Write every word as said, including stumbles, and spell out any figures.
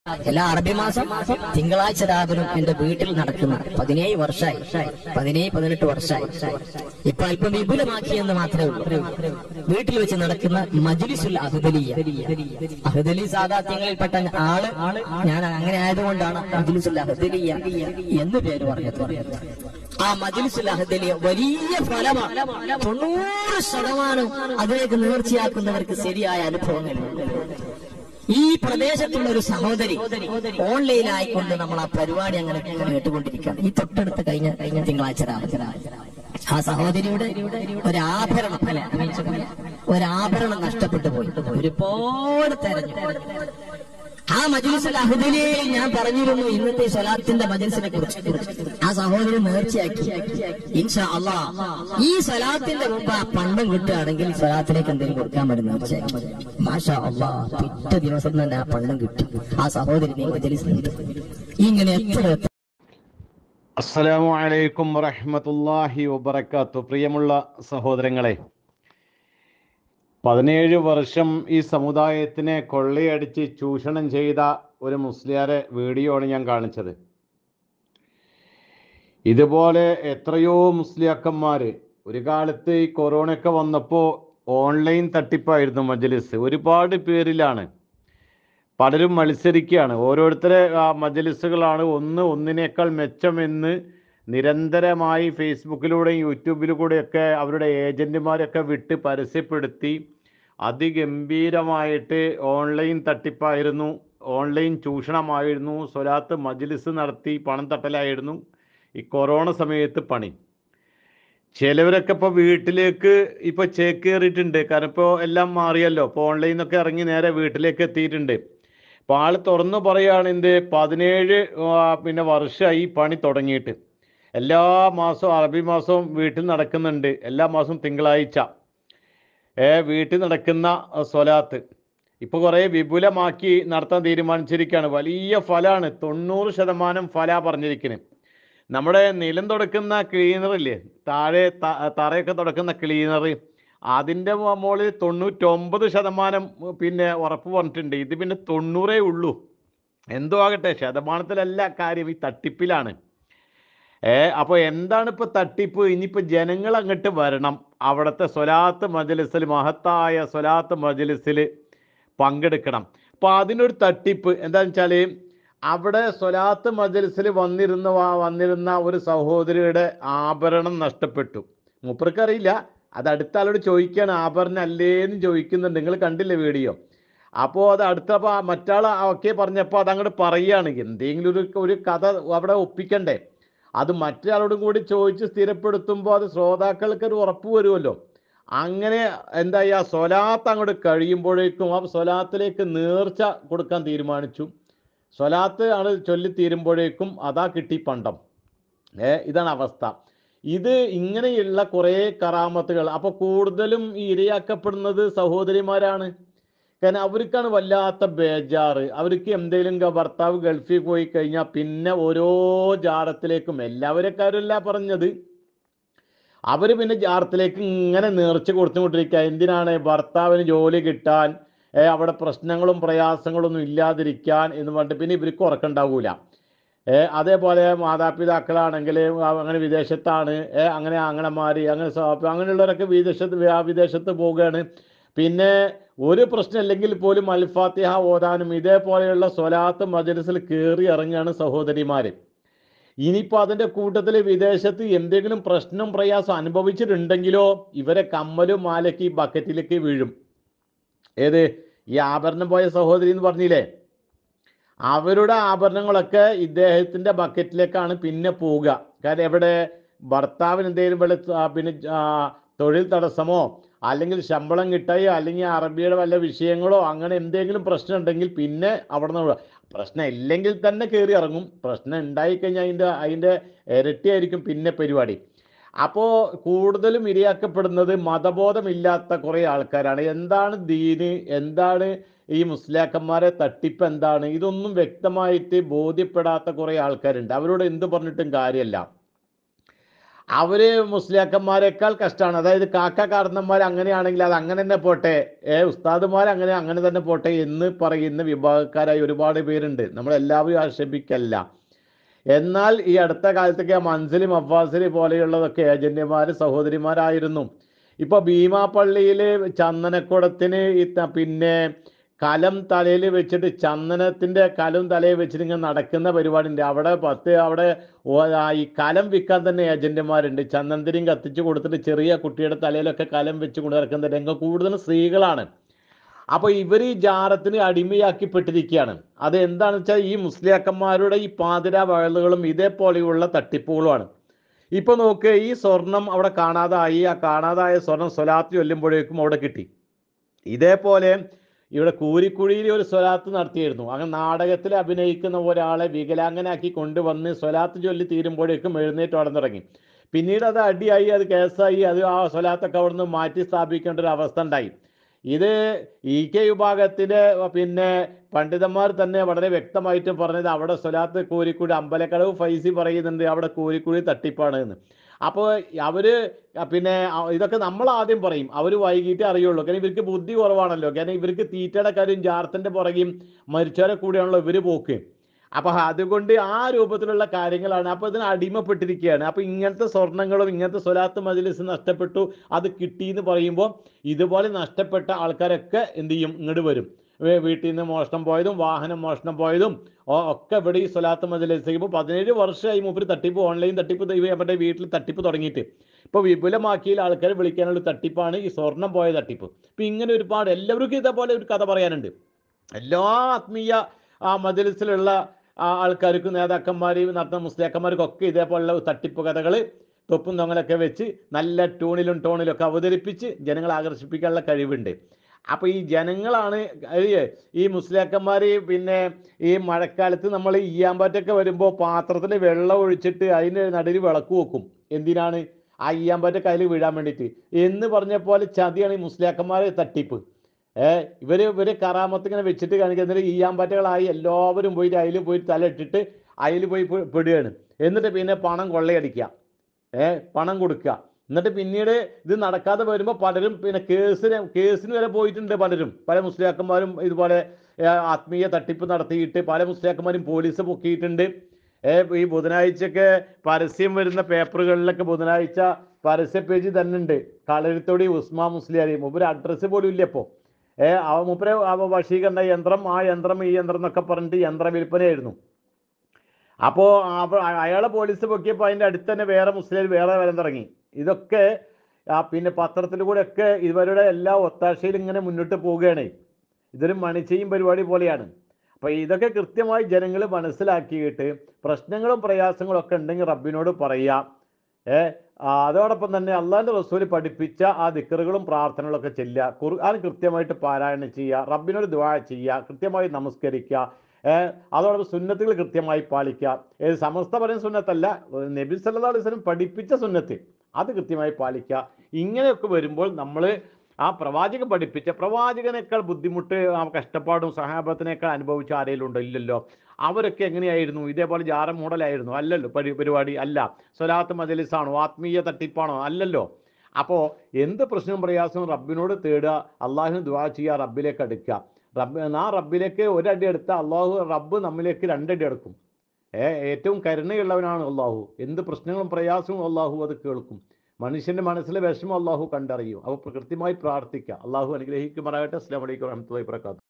എല്ലാ അറബി മാസം തിങ്കളാഴ്ച രാവിലും എന്റെ വീട്ടിൽ നടക്കുന്ന പതിനേഴ് വർഷമായി പതിനേഴ് പതിനെട്ട് വർഷമായി ഇപ്പൊ അല്പം വിപുലമാക്കിയെന്ന് മാത്രമേ ഉള്ളൂ. വീട്ടിൽ വെച്ച് നടക്കുന്ന മജ്ലിസുൽ അഹ്ദലിയ. അഹ്ദലി സാദാത്യങ്ങളിൽപ്പെട്ട ആള് ഞാൻ അങ്ങനെ ആയതുകൊണ്ടാണ് മജ്ലിസുൽ അഹ്ദലിയ എന്ന് പേര് പറഞ്ഞത്. ആ മജ്ലിസുൽ അഹ്ദലിയ വലിയ ഫലമാണ്. തൊണ്ണൂറ് ശതമാനം അതിലേക്ക് നേർച്ചയാക്കുന്നവർക്ക് ശരിയായ അനുഭവങ്ങളുണ്ട്. ഈ പ്രദേശത്തുള്ള ഒരു സഹോദരി ഓൺലൈനായിക്കൊണ്ട് നമ്മൾ ആ പരിപാടി അങ്ങനെ കേട്ടുകൊണ്ടിരിക്കുകയാണ്. ഈ തൊട്ടടുത്ത് കഴിഞ്ഞ കഴിഞ്ഞ തിങ്കളാഴ്ച രാവിലെ ആ സഹോദരിയുടെ ഒരാഭരണം അല്ലെ ഒരാഭരണം നഷ്ടപ്പെട്ടു പോയി. ഒരുപാട് തെരഞ്ഞു. ആ മജ്ലിസുൽ അഹ്ദലിയയിൽ ഞാൻ പറഞ്ഞിരുന്നു ഇന്നത്തെ സ്വലാത്തിന്റെ മജ്ലിസിനെ കുറിച്ച്. ആ സഹോദരി നേർച്ചയാക്കി ഇൻഷാ അല്ലാഹ് ഈ സ്വലാത്തിന്റെ മുമ്പ് ആ പണ്ടം കിട്ടുകയാണെങ്കിൽ സ്വലാത്തിലേക്ക് എന്തെങ്കിലും കൊടുക്കാൻ പറ്റും. നേർച്ചയാക്കി മാഷാ അല്ലാഹ് പിറ്റേ ദിവസം തന്നെ ആ പണ്ടം കിട്ടി. ആ സഹോദരി മജ്ലിസിലുണ്ട്. ഇങ്ങനെ എത്ര. അസ്സലാമു അലൈക്കും വറഹ്മത്തുള്ളാഹി വബറകാതുഹു. പ്രിയമുള്ള സഹോദരങ്ങളെ, പതിനേഴ് വർഷം ഈ സമുദായത്തിനെ കൊള്ളയടിച്ച് ചൂഷണം ചെയ്ത ഒരു മുസ്ലിയാരെ വീഡിയോ ആണ് ഞാൻ കാണിച്ചത്. ഇതുപോലെ എത്രയോ മുസ്ലിയാക്കന്മാർ ഒരു കാലത്ത് ഈ കൊറോണയൊക്കെ വന്നപ്പോൾ ഓൺലൈൻ തട്ടിപ്പായിരുന്നു മജ്ലിസ്. ഒരുപാട് പേരിലാണ് പലരും മത്സരിക്കുകയാണ്. ഓരോരുത്തരെ മജ്ലിസുകളാണ് ഒന്ന് ഒന്നിനേക്കാൾ മെച്ചമെന്ന് നിരന്തരമായി ഫേസ്ബുക്കിലൂടെയും യൂട്യൂബിലൂടെയൊക്കെ അവരുടെ ഏജന്റുമാരൊക്കെ വിട്ട് പരസ്യപ്പെടുത്തി അതിഗംഭീരമായിട്ട് ഓൺലൈൻ തട്ടിപ്പായിരുന്നു, ഓൺലൈൻ ചൂഷണമായിരുന്നു, സ്വലാത്ത് മജ്ലിസ് നടത്തി പണം തട്ടലായിരുന്നു ഈ കൊറോണ സമയത്ത് പണി. ചിലവരൊക്കെ ഇപ്പോൾ വീട്ടിലേക്ക് ഇപ്പോൾ ചേക്കേറിയിട്ടുണ്ട്. കാരണം ഇപ്പോൾ എല്ലാം മാറിയല്ലോ. ഇപ്പോൾ ഓൺലൈനൊക്കെ ഇറങ്ങി നേരെ വീട്ടിലേക്ക് എത്തിയിട്ടുണ്ട്. അപ്പോൾ ആൾ തുറന്നു പറയുകയാണ്, എന്ത് പതിനേഴ് പിന്നെ വർഷമായി പണി തുടങ്ങിയിട്ട്. എല്ലാ മാസവും അറബി മാസവും വീട്ടിൽ നടക്കുന്നുണ്ട്. എല്ലാ മാസവും തിങ്കളാഴ്ച ഏ വീട്ടിൽ നടക്കുന്ന സ്വലാത്ത് ഇപ്പോൾ കുറേ വിപുലമാക്കി നടത്താൻ തീരുമാനിച്ചിരിക്കുകയാണ്. വലിയ ഫലമാണ്. തൊണ്ണൂറ് ശതമാനം ഫല പറഞ്ഞിരിക്കുന്നത്. നമ്മുടെ നിലം തുടക്കുന്ന ക്ലീനറില്ലേ, താഴെ തറയൊക്കെ തുടക്കുന്ന ക്ലീനർ, അതിൻ്റെ മുകളിൽ തൊണ്ണൂറ്റൊമ്പത് ശതമാനം പിന്നെ ഉറപ്പ് പറഞ്ഞിട്ടുണ്ട്. ഇത് പിന്നെ തൊണ്ണൂറേ ഉള്ളൂ. എന്തോ ആകട്ടെ, ശതമാനത്തിലല്ല കാര്യം, ഈ തട്ടിപ്പിലാണ്. ഏ അപ്പോൾ എന്താണ് ഇപ്പോൾ തട്ടിപ്പ്? ഇനിയിപ്പോൾ ജനങ്ങൾ അങ്ങോട്ട് വരണം, അവിടുത്തെ സ്വലാത്ത് മജ്ലിസിൽ, മഹത്തായ സ്വലാത്ത് മജ്ലിസിൽ പങ്കെടുക്കണം. അപ്പോൾ അതിനൊരു തട്ടിപ്പ് എന്താണെന്ന് വെച്ചാൽ, അവിടെ സ്വലാത്ത് മജ്ലിസിൽ വന്നിരുന്ന വന്നിരുന്ന ഒരു സഹോദരിയുടെ ആഭരണം നഷ്ടപ്പെട്ടു. മൂപ്പർക്കറിയില്ല, അത് അടുത്ത ആളോട് ചോദിക്കുകയാണ്, ആഭരണം അല്ലേന്ന് ചോദിക്കുന്നുണ്ട്. നിങ്ങൾ കണ്ടില്ലേ വീഡിയോ? അപ്പോൾ അത് അടുത്ത മറ്റാൾ ഒക്കെ പറഞ്ഞപ്പോൾ അതങ്ങോട്ട് പറയുകയാണ്. എന്തെങ്കിലും ഒരു ഒരു കഥ അവിടെ ഒപ്പിക്കണ്ടേ? അത് മറ്റൊരാളോടും കൂടി ചോദിച്ച് സ്ഥിരപ്പെടുത്തുമ്പോൾ അത് ശ്രോതാക്കൾക്ക് ഒരു ഉറപ്പ് വരുമല്ലോ. അങ്ങനെ എന്തായി, ആ സ്വലാത്ത് അങ്ങോട്ട് കഴിയുമ്പോഴേക്കും ആ സ്വലാത്തിലേക്ക് നേർച്ച കൊടുക്കാൻ തീരുമാനിച്ചു. സ്വലാത്ത് ആണ് ചൊല്ലി തീരുമ്പോഴേക്കും അതാ കിട്ടി പണ്ടം. ഏ ഇതാണ് അവസ്ഥ. ഇത് ഇങ്ങനെയുള്ള കുറേ കറാമത്തുകൾ. അപ്പോൾ കൂടുതലും ഈ ഇരയാക്കപ്പെടുന്നത് സഹോദരിമാരാണ്. കാരണം അവർക്കാണ് വല്ലാത്ത ബേജാറ്. അവർക്ക് എന്തെങ്കിലും ഭർത്താവ് ഗൾഫിൽ പോയി കഴിഞ്ഞാൽ പിന്നെ ഓരോ ജാറത്തിലേക്കും, എല്ലാവരെക്കാരല്ല പറഞ്ഞത്, അവർ പിന്നെ ജാറത്തിലേക്ക് ഇങ്ങനെ നേർച്ച കൊടുത്തുകൊണ്ടിരിക്കുക. എന്തിനാണ്? ഭർത്താവിന് ജോലി കിട്ടാൻ, അവിടെ പ്രശ്നങ്ങളും പ്രയാസങ്ങളൊന്നും ഇല്ലാതിരിക്കാൻ എന്ന് പറഞ്ഞിട്ട്. പിന്നെ ഇവർക്ക് ഉറക്കമുണ്ടാവൂല. അതേപോലെ മാതാപിതാക്കളാണെങ്കിൽ അങ്ങനെ വിദേശത്താണ്, അങ്ങനെ ആങ്ങളമാർ അങ്ങനെ അങ്ങനെയുള്ളവരൊക്കെ വിദേശത്ത് വിദേശത്ത് പോവുകയാണ്. പിന്നെ ഒരു പ്രശ്നമില്ലെങ്കിൽ പോലും അൽ ഫാത്തിഹ ഓതാനും ഇതേപോലെയുള്ള സ്വലാത്ത് മജ്ലിസിൽ കയറി ഇറങ്ങുകയാണ് സഹോദരിമാർ. ഇനിയിപ്പോൾ അതിൻ്റെ കൂട്ടത്തിൽ വിദേശത്ത് എന്തെങ്കിലും പ്രശ്നം പ്രയാസം അനുഭവിച്ചിട്ടുണ്ടെങ്കിലോ ഇവരെ കമ്മലും മാലയ്ക്ക് ഈ ബക്കറ്റിലേക്ക് വീഴും. ഏത് ഈ ആഭരണം പോയ സഹോദരി എന്ന് പറഞ്ഞില്ലേ, അവരുടെ ആഭരണങ്ങളൊക്കെ ഇദ്ദേഹത്തിൻ്റെ ബക്കറ്റിലേക്കാണ് പിന്നെ പോവുക. കാരണം എവിടെ ഭർത്താവിന് എന്തെങ്കിലും വല്ല പിന്നെ തൊഴിൽ തടസ്സമോ അല്ലെങ്കിൽ ശമ്പളം കിട്ടായോ അല്ലെങ്കിൽ അറബിയുടെ വല്ല വിഷയങ്ങളോ അങ്ങനെ എന്തെങ്കിലും പ്രശ്നം ഉണ്ടെങ്കിൽ പിന്നെ അവിടെ നിന്ന് പ്രശ്നം ഇല്ലെങ്കിൽ തന്നെ കയറി ഇറങ്ങും. പ്രശ്നം ഉണ്ടായിക്കഴിഞ്ഞാൽ അതിൻ്റെ അതിൻ്റെ ഇരട്ടിയായിരിക്കും പിന്നെ പരിപാടി. അപ്പോൾ കൂടുതലും ഇരയാക്കപ്പെടുന്നത് മതബോധമില്ലാത്ത കുറേ ആൾക്കാരാണ്. എന്താണ് ദീന്, എന്താണ് ഈ മുസ്ലിയാക്കന്മാരെ തട്ടിപ്പ് എന്താണ്, ഇതൊന്നും വ്യക്തമായിട്ട് ബോധ്യപ്പെടാത്ത കുറേ ആൾക്കാരുണ്ട്. അവരോട് എന്ത് പറഞ്ഞിട്ടും കാര്യമല്ല. അവര് മുസ്ലിയാക്കന്മാരെക്കാൾ കഷ്ടമാണ്. അതായത് കാക്ക കാരണന്മാർ അങ്ങനെയാണെങ്കിൽ അത് അങ്ങനെ തന്നെ പോട്ടെ, ഏ ഉസ്താദുമാർ അങ്ങനെ അങ്ങനെ തന്നെ പോട്ടെ എന്ന് പറയുന്ന വിഭാഗക്കാരായി ഒരുപാട് പേരുണ്ട്. നമ്മളെല്ലാവരും ആക്ഷേപിക്കല്ല. എന്നാൽ ഈ അടുത്ത കാലത്തൊക്കെ മൻസിലും അബ്ബാസിലി പോലെയുള്ളതൊക്കെ ഏജന്റുമാർ സഹോദരിമാരായിരുന്നു. ഇപ്പോൾ ഭീമാപള്ളിയിൽ ചന്ദനക്കുടത്തിന് ഈ ത- പിന്നെ കലം തലയിൽ വെച്ചിട്ട് ചന്ദനത്തിൻ്റെ കലം തലയിൽ വെച്ചിട്ട് ഇങ്ങനെ നടക്കുന്ന പരിപാടി ഉണ്ട്. അവിടെ പത്ത് അവിടെ ഓ- ആ ഈ കലം വിൽക്കാൻ തന്നെ ഏജന്റുമാരുണ്ട്. ചന്ദനത്തിരിയും കത്തിച്ച് കൊടുത്തിട്ട് ചെറിയ കുട്ടിയുടെ തലയിലൊക്കെ കലം വെച്ച് കൊണ്ട് നടക്കുന്ന രംഗം കൂടുതലും സ്ത്രീകളാണ്. അപ്പോൾ ഇവർ ഈ ജാറത്തിന് അടിമയാക്കിപ്പെട്ടിരിക്കുകയാണ്. അത് എന്താണെന്ന് വെച്ചാൽ ഈ മുസ്ലിയാക്കന്മാരുടെ ഈ പാതിര വഴലുകളും ഇതേപോലെയുള്ള തട്ടിപ്പുകളുമാണ്. ഇപ്പൊ നോക്ക്, ഈ സ്വർണം അവിടെ കാണാതായി. ആ കാണാതായ സ്വർണം സ്വലാത്ത് ചൊല്ലുമ്പോഴേക്കും അവിടെ കിട്ടി. ഇതേപോലെ ഇവിടെ കൂരിക്കുഴിയിൽ ഒരു സ്വലാത്ത് നടത്തിയിരുന്നു. അങ്ങനെ നാടകത്തിൽ അഭിനയിക്കുന്ന ഒരാളെ വികലാംഗനാക്കി കൊണ്ടുവന്ന് സ്വലാത്ത് ചൊല്ലി തീരുമ്പോഴേക്കും എഴുന്നേറ്റ് ഓടാൻ തുടങ്ങി. പിന്നീട് അത് അടിയായി, അത് കേസായി, അത് ആ സ്വലാത്തൊക്കെ അവിടെ നിന്ന് മാറ്റി സ്ഥാപിക്കേണ്ട ഒരു അവസ്ഥ ഉണ്ടായി. ഇത് ഇ കെ വിഭാഗത്തിലെ പിന്നെ പണ്ഡിതന്മാർ തന്നെ വളരെ വ്യക്തമായിട്ടും പറഞ്ഞത് അവിടെ സ്വലാത്ത് കോരിക്കുഴി അമ്പലക്കടവ് ഫൈസി പറയുന്നുണ്ട് അവിടെ കോരിക്കുഴി തട്ടിപ്പാണ് എന്ന്. അപ്പോൾ അവര് പിന്നെ അ- ഇതൊക്കെ നമ്മൾ ആദ്യം പറയും, അവർ വൈകിട്ടേ അറിയുള്ളൂ. കാരണം ഇവർക്ക് ബുദ്ധി കുറവാണല്ലോ. കാരണം ഇവർക്ക് തീറ്റയുടെ കാര്യം ജാർത്തിൻ്റെ പുറകെയും മരിച്ചവരെ കൂടെയാണല്ലോ ഇവർ പോക്ക്. അപ്പൊ അതുകൊണ്ട് ആ രൂപത്തിലുള്ള കാര്യങ്ങളാണ്. അപ്പൊ ഇതിന് അടിമപ്പെട്ടിരിക്കുകയാണ്. അപ്പൊ ഇങ്ങനത്തെ സ്വർണങ്ങളും ഇങ്ങനത്തെ സ്വലാത്ത് മജ്ലിസ് നഷ്ടപ്പെട്ടു, അത് കിട്ടി എന്ന് പറയുമ്പോൾ ഇതുപോലെ നഷ്ടപ്പെട്ട ആൾക്കാരൊക്കെ എന്ത് ചെയ്യും, ഇങ്ങോട്ട് വരും. വേ- വീട്ടിൽ നിന്ന് മോഷണം പോയതും വാഹനം മോഷണം പോയതും ഒ- ഒക്കെ ഇവിടെ ഈ സ്വലാത്ത് മജ്ലിസ് ഇപ്പോൾ പതിനേഴ് വർഷമായി മൂപ്പര് തട്ടിപ്പ്, ഓൺലൈൻ തട്ടിപ്പ് ദൈവം നമ്മുടെ വീട്ടിൽ തട്ടിപ്പ് തുടങ്ങിയിട്ട്. ഇപ്പോൾ വിപുലമാക്കിയിൽ ആൾക്കാർ വിളിക്കാനുള്ള തട്ടിപ്പാണ് ഈ സ്വർണം പോയ തട്ടിപ്പ്. ഇപ്പം ഇങ്ങനെ ഒരുപാട് എല്ലാവർക്കും ഇതേപോലെ ഒരു കഥ പറയാനുണ്ട്. എല്ലാ ആത്മീയ ആ മജ്ലിസിലുള്ള ആ ആൾക്കാർക്കും നേതാക്കന്മാരെയും നടത്തുന്ന മുസ്ലിയാക്കന്മാർക്കൊക്കെ ഇതേപോലുള്ള തട്ടിപ്പ് കഥകൾ തൊപ്പും തൊങ്ങലൊക്കെ വെച്ച് നല്ല ടൂണിലും ടോണിലും ഒക്കെ അവതരിപ്പിച്ച് ജനങ്ങളെ ആകർഷിപ്പിക്കാനുള്ള കഴിവുണ്ട്. അപ്പോൾ ഈ ജനങ്ങളാണ് അറിയേ ഈ മുസ്ലിയാക്കന്മാർ പിന്നെ ഈ മഴക്കാലത്ത് നമ്മൾ ഈയാമ്പാറ്റൊക്കെ വരുമ്പോൾ പാത്രത്തിൽ വെള്ളം ഒഴിച്ചിട്ട് അതിൻ്റെ നടുവിൽ വിളക്ക് വെക്കും. എന്തിനാണ്? ആ ഈയാമ്പാറ്റൊക്കെ അതിൽ വീഴാൻ വേണ്ടിയിട്ട് എന്ന് പറഞ്ഞ പോലെ ചതിയാണ് ഈ മുസ്ലിയാക്കന്മാരെ തട്ടിപ്പ്. ഏഹ് ഇവര് ഇവര് കറാമത്ത് ഇങ്ങനെ വെച്ചിട്ട് കാണിക്കുന്നത് ഈയാമ്പാറ്റകളായി എല്ലാവരും പോയിട്ട് അതിൽ പോയിട്ട് തല ഇട്ടിട്ട് അതിൽ പോയി പെ- പെടുകയാണ്. എന്നിട്ട് പിന്നെ പണം കൊള്ളയടിക്കുക, ഏഹ് പണം കൊടുക്കുക. എന്നിട്ട് പിന്നീട് ഇത് നടക്കാതെ വരുമ്പോൾ പലരും പിന്നെ കേസിന് കേസിന് വരെ പോയിട്ടുണ്ട്. പലരും പല മുസ്ലിയാക്കന്മാരും ഇതുപോലെ ഏഹ് ആത്മീയ തട്ടിപ്പ് നടത്തിയിട്ട് പല മുസ്ലിയാക്കന്മാരും പോലീസ് പൊക്കിയിട്ടുണ്ട്. ഏഹ് ഈ ബുധനാഴ്ചയൊക്കെ പരസ്യം വരുന്ന പേപ്പറുകളിലൊക്കെ ബുധനാഴ്ച പരസ്യ പേജ് തന്നെ ഉണ്ട് കളരിത്തോടി ഉസ്മാ മുസ്ലിയാരി. മൂപ്പര് അഡ്രസ്സ് പോലും ഇല്ല ഇപ്പോൾ. ഏഹ് അവ മൂപ്പരെ അവ വശീകരണ യന്ത്രം, ആ യന്ത്രം ഈ യന്ത്രം എന്നൊക്കെ പറഞ്ഞിട്ട് യന്ത്ര വിൽപ്പനയായിരുന്നു. അപ്പോൾ അപ്പോൾ അയാളെ പോലീസ് പൊക്കിയപ്പോൾ അതിൻ്റെ അടുത്ത് തന്നെ വേറെ മുസ്ലിം വേറെ വരാൻ തുടങ്ങി. ഇതൊക്കെ ആ പിന്നെ പത്രത്തിൽ കൂടെ ഒക്കെ ഇവരുടെ എല്ലാ ഒത്താശയിലും ഇങ്ങനെ മുന്നോട്ട് പോവുകയാണ്. ഇതൊരു മണിച്ചെയ്യും പരിപാടി പോലെയാണ്. അപ്പോൾ ഇതൊക്കെ കൃത്യമായി ജനങ്ങൾ മനസ്സിലാക്കിയിട്ട് പ്രശ്നങ്ങളും പ്രയാസങ്ങളും ഒക്കെ ഉണ്ടെങ്കിൽ റബ്ബിനോട് പറയുക. ഏ ആ, അതോടൊപ്പം തന്നെ അള്ളാഹിൻ്റെ റസൂല് പഠിപ്പിച്ച ആ ദിക്റുകളും പ്രാർത്ഥനകളൊക്കെ ചെല്ലുക, ഖുർആൻ കൃത്യമായിട്ട് പാരായണം ചെയ്യുക, റബ്ബിനോട് ദുആ ചെയ്യുക, കൃത്യമായി നമസ്കരിക്കുക. ഏഹ് അതോടൊപ്പം സുന്നത്തുകൾ കൃത്യമായി പാലിക്കുക. ഏത് സമസ്ത പറയുന്ന സുന്നത്തല്ല, നബി സല്ലല്ലാഹു അലൈഹി വസല്ലം പഠിപ്പിച്ച സുന്നത്ത് അത് കൃത്യമായി പാലിക്കുക. ഇങ്ങനെയൊക്കെ വരുമ്പോൾ നമ്മൾ ആ പ്രവാചകൻ പഠിപ്പിച്ച പ്രവാചകനേക്കാൾ ബുദ്ധിമുട്ട് ആ കഷ്ടപ്പാടും സഹാബത്തിനേക്കാൾ അനുഭവിച്ച ആരെങ്കിലും ഉണ്ടോ? ഇല്ലല്ലോ. അവരൊക്കെ എങ്ങനെയായിരുന്നു? ഇതേപോലെ ജാറ മോഡലായിരുന്നു? അല്ലല്ലോ. പരി പരിപാടി അല്ല. സ്വലാത്ത് മജലിസാണോ? ആത്മീയ തട്ടിപ്പാണോ? അല്ലല്ലോ. അപ്പോൾ എന്ത് പ്രശ്നവും പ്രയാസവും റബ്ബിനോട് തേടുക, അള്ളാഹുവിന് ദുആ ചെയ്യുക, റബ്ബിലേക്ക് അടുക്കുക. റബ്ബ് ആ റബ്ബിലേക്ക് ഒരടി എടുത്താൽ അള്ളാഹു റബ്ബ് നമ്മിലേക്ക് രണ്ടടി എടുക്കും. ഏ ഏറ്റവും കരുണയുള്ളവനാണ് അള്ളാഹു. എന്ത് പ്രശ്നങ്ങളും പ്രയാസവും അള്ളാഹു അത് കേൾക്കും. മനുഷ്യന്റെ മനസ്സിലെ വിഷമം അള്ളാഹു കണ്ടറിയും. അപ്പോൾ കൃത്യമായി പ്രാർത്ഥിക്കുക. അള്ളാഹു അനുഗ്രഹിക്കുമാറാകട്ടെ. അസ്സലാമു അലൈക്കും വറഹ്മത്തുള്ളാഹി വബറകാതുഹു.